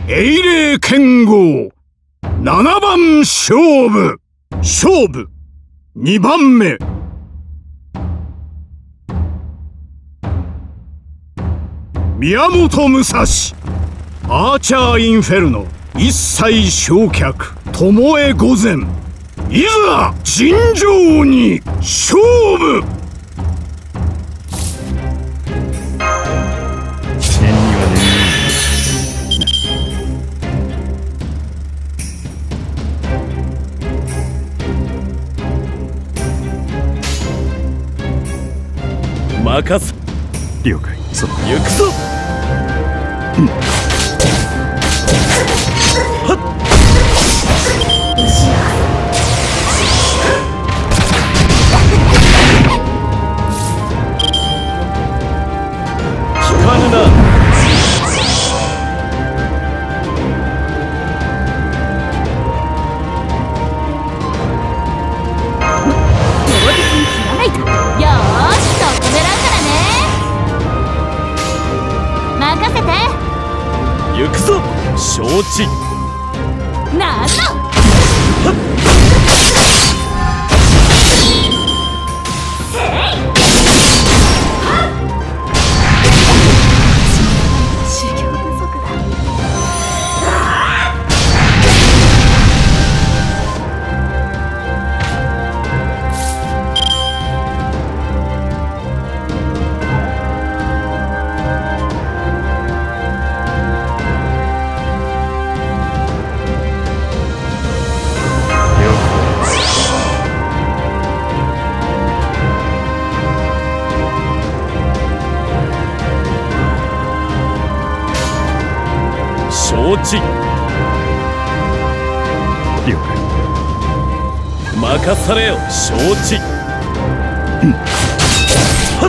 英霊剣豪7番勝負2番目。宮本武蔵アーチャーインフェルノ一切焼却巴御前。いざ尋常に勝負。 任す。 了解。 行くぞ。はっ。聞かぬな。行くぞ。承知。 なんだ。修行不足だ。 承知。 了解。 任されよ。承知。はっ。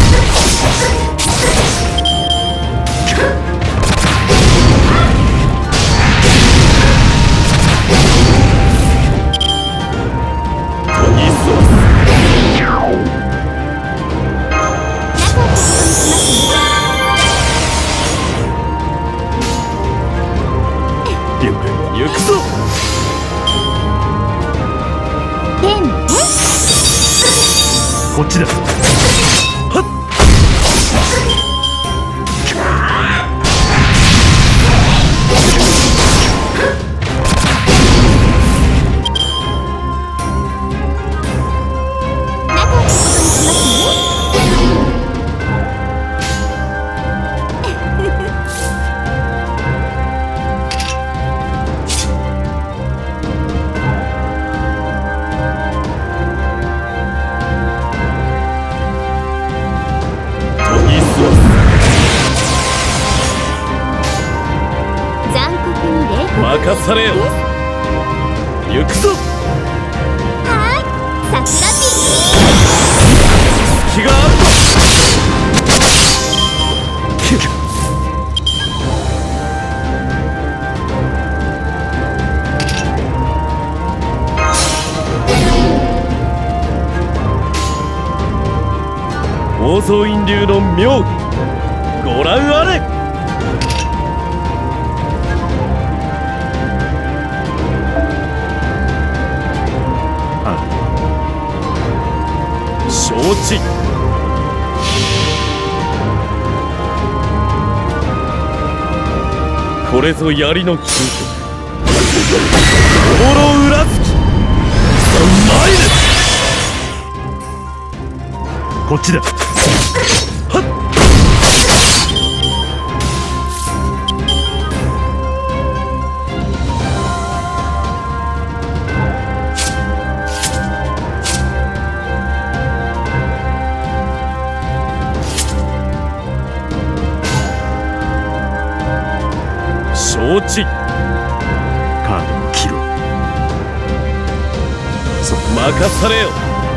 研ぎ澄ます。行くぞ。 こっちだ。 はっ。任されよ。行くぞ。 はい、桜ピ隙があるぞ。宝蔵院流の妙技ご覧あれ。承知。これぞ槍の究極。心裏付き。前です。 こっちだ。 はっ。承知。 カードを切ろう。 任されよ。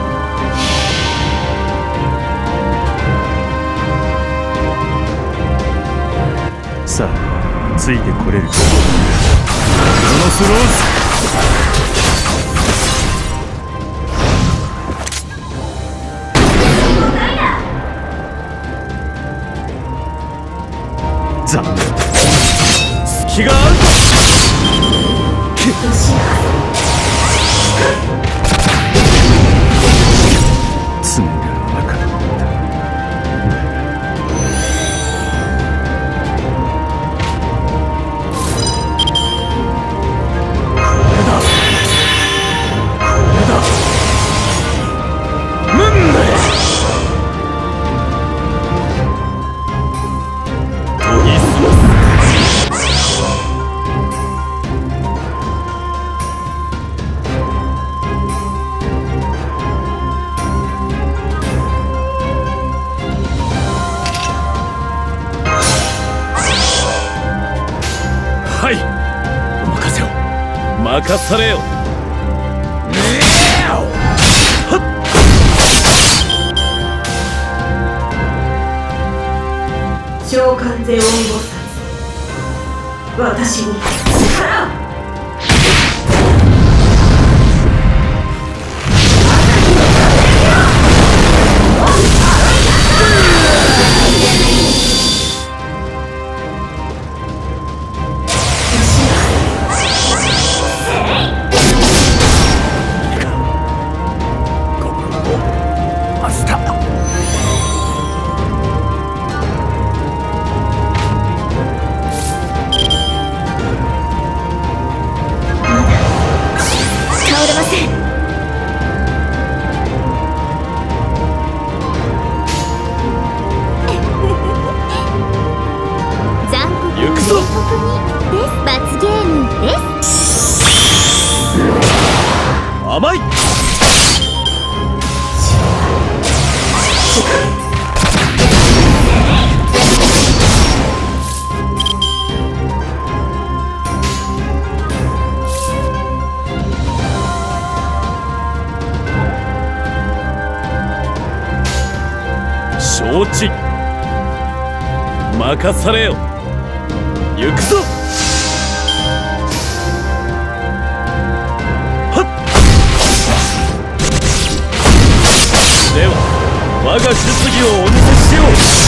さあ、ついてこれるか。このスローズ。残念。 気があるぞ。 罪がなかった。 はい、お任せを。任されよ。 召喚ゼオンボサイズ、私に力を。 罰ゲームです。 甘い。承知。任されよ。行くぞ。では我が術技をお見せしよう。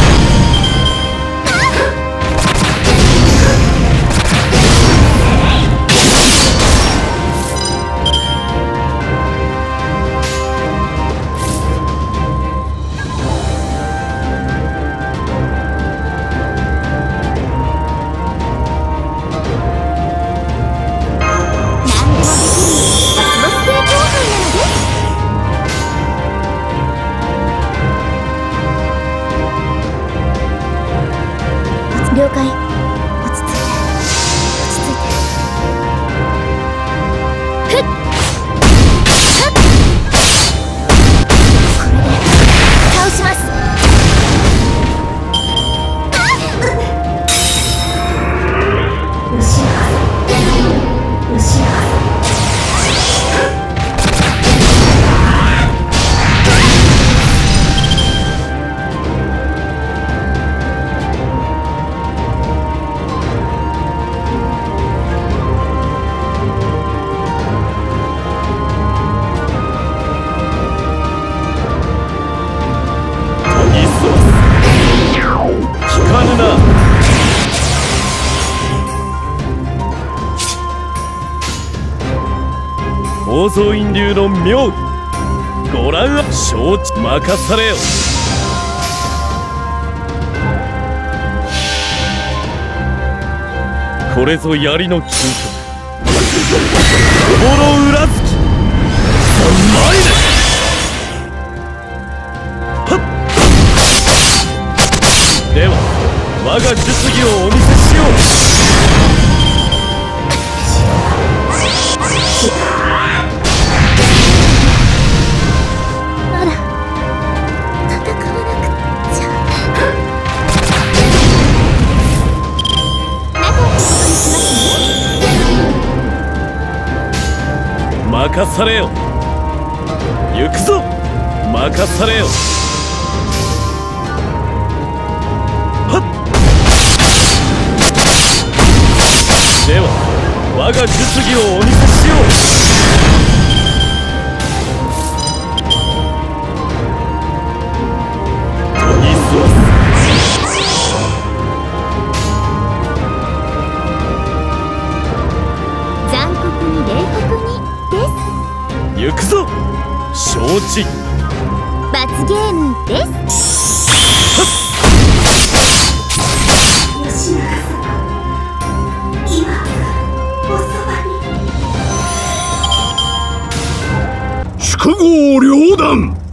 了解。落ち着いて、落ち着いて。ふっはっ、これで倒します。宝蔵院流の妙義、ご覧あ。承知。任されよ。これぞ槍の究極、心裏付き。前ではっ。では我が術技をお見せしよう。任されよ。行くぞ。任されよ。はっ。では我が術技をお見せしよう。 行くぞ。承知。 罰ゲームです。 吉永様、今おそばに。 宿業両断。